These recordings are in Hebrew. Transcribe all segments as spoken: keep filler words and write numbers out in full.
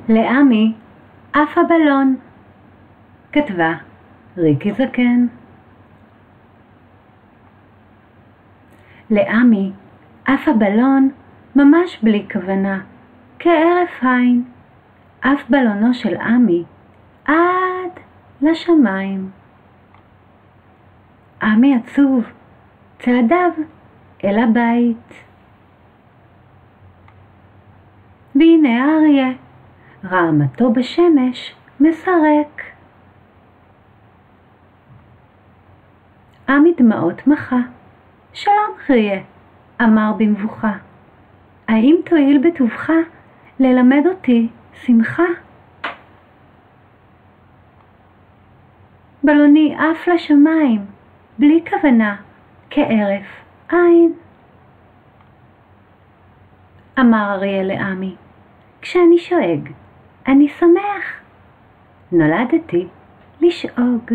לעמי עף הבלון. כתבה ריקי זקן. לעמי עף הבלון ממש בלי כוונה, כהרף עין. עף בלונו של עמי עד לשמיים. עמי עצוב צעדיו אל הבית. והנה האריה רעמתו בשמש מסרק. עמי דמעות מחה. שלום אריה, אמר במבוכה, האם תואיל בטובך ללמד אותי שמחה? בלוני עף לשמיים בלי כוונה, כהרף עין. אמר אריה לעמי, כשאני שואג אני שמח, נולדתי לשאוג.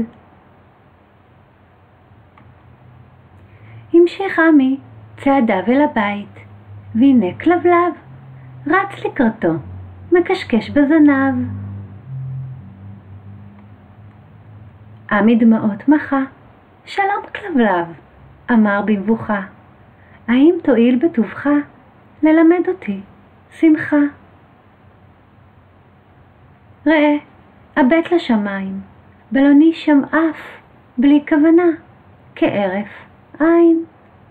המשיך עמי צעדיו אל הבית, והנה כלבלב רץ לקראתו, מקשקש בזנב. עמי דמעות מחה. שלום כלבלב, אמר במבוכה, האם תואיל בטובך ללמד אותי שמחה? ראה, הבט לשמיים, בלוני שם עף בלי כוונה, כהרף עין.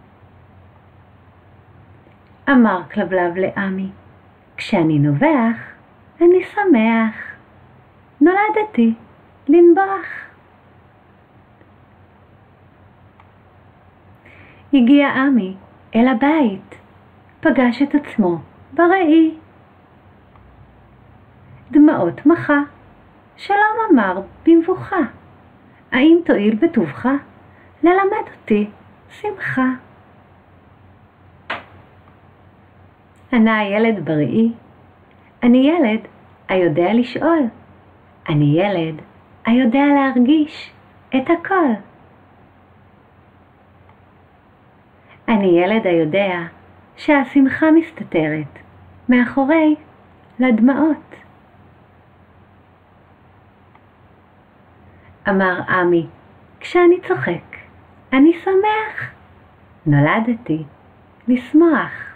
אמר כלבלב לעמי, כשאני נובח אני שמח, נולדתי לנבוח. הגיע עמי אל הבית, פגש את עצמו בראי. דמעות מחה. שלום אמר במבוכה, האם תואיל בטובך ללמד אותי שמחה? ענה הילד בראי, אני ילד היודע לשאול, אני ילד היודע להרגיש את הכל. אני ילד היודע שהשמחה מסתתרת מאחורי לדמעות. אמר עמי, כשאני צוחק אני שמח, נולדתי לשמוח.